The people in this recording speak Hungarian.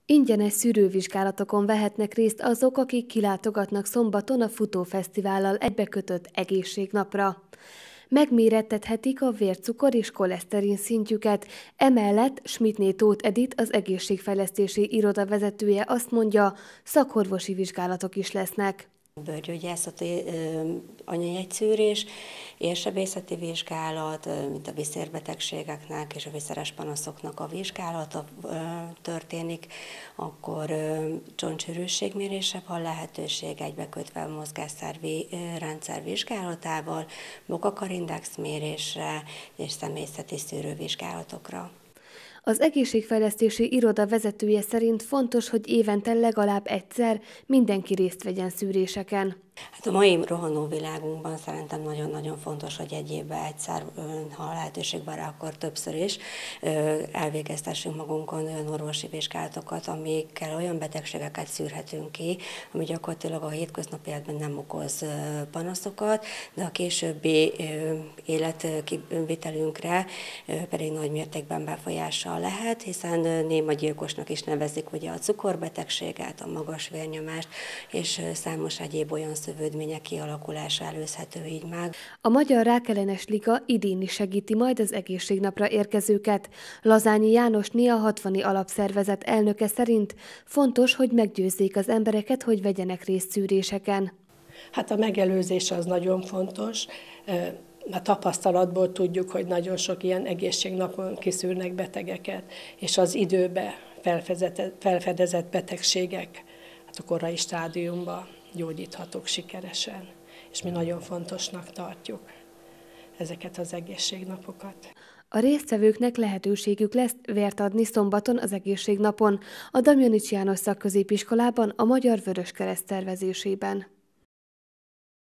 Ingyenes szűrővizsgálatokon vehetnek részt azok, akik kilátogatnak szombaton a futófesztivállal egybekötött egészségnapra. Megmérettethetik a vércukor és koleszterin szintjüket, emellett Schmidtné Tóth Edith, az egészségfejlesztési iroda vezetője azt mondja, szakorvosi vizsgálatok is lesznek. Bőrgyógyászati anyajegyszűrés, érsebészeti vizsgálat, mint a viszérbetegségeknek és a viszeres panaszoknak a vizsgálata történik, akkor csontsűrűségmérése van lehetőség egybekötve a mozgásszervi rendszer vizsgálatával, Bokakarindex mérésre és személyzeti szűrővizsgálatokra. Az egészségfejlesztési iroda vezetője szerint fontos, hogy évente legalább egyszer mindenki részt vegyen szűréseken. Hát a mai rohanó világunkban szerintem nagyon-nagyon fontos, hogy egy évben egyszer, ha lehetőség van rá, akkor többször is elvégeztessünk magunkon olyan orvosi vizsgálatokat, amikkel olyan betegségeket szűrhetünk ki, ami gyakorlatilag a hétköznapi életben nem okoz panaszokat, de a későbbi életkivitelünkre pedig nagy mértékben befolyással lehet, hiszen némagyilkosnak is nevezik ugye a cukorbetegséget, a magas vérnyomást és számos egyéb olyan szövődmények kialakulása előzhető így meg. A Magyar Rákellenes Liga idén is segíti majd az egészségnapra érkezőket. Lazányi Jánosné, a 60 alapszervezet elnöke szerint fontos, hogy meggyőzzék az embereket, hogy vegyenek részt szűréseken. Hát a megelőzés az nagyon fontos. A tapasztalatból tudjuk, hogy nagyon sok ilyen egészségnapon kiszűrnek betegeket, és az időbe felfedezett betegségek a korai stádiumban gyógyíthatók sikeresen, és mi nagyon fontosnak tartjuk ezeket az egészségnapokat. A résztvevőknek lehetőségük lesz vért adni szombaton az egészségnapon, a Damjanics János Szakközépiskolában a Magyar Vöröskereszt szervezésében.